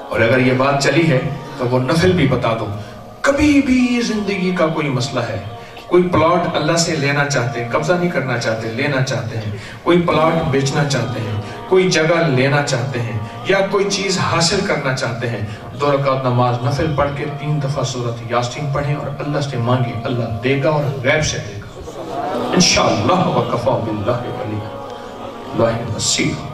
और अगर ये बात चली है तो वो नफिल भी बता दो। कभी भी जिंदगी का कोई मसला है, कोई प्लॉट अल्लाह से लेना चाहते हैं, कब्जा नहीं करना चाहते, लेना चाहते हैं, कोई प्लॉट बेचना चाहते हैं, कोई जगह लेना चाहते हैं, या कोई चीज हासिल करना चाहते हैं, 2 रकात नमाज नफिल पढ़ के 3 दफा सूरत यासीन पढ़ें और अल्लाह से मांगे, अल्लाह देगा और गैब से देगा इंशाअल्लाह। वकफा बिल्लाहि वलिया।